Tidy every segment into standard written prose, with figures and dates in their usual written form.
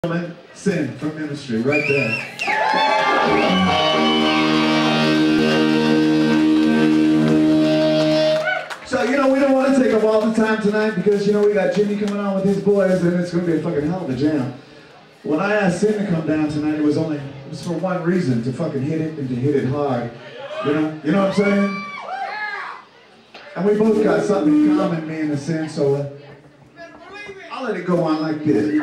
Sin from Ministry, right there. So, you know, we don't want to take up all the time tonight because, you know, we got Jimmy coming on with his boys and it's going to be a fucking hell of a jam. When I asked Sin to come down tonight, it was for one reason, to fucking hit it and to hit it hard. You know what I'm saying? And we both got something in common, me and the Sin, so I'll let it go on like this.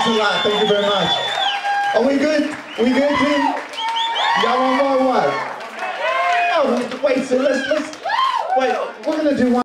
Thanks a lot. Thank you very much. Are we good? We good, team? Y'all want more what? Oh, wait, so let's wait, we're gonna do one.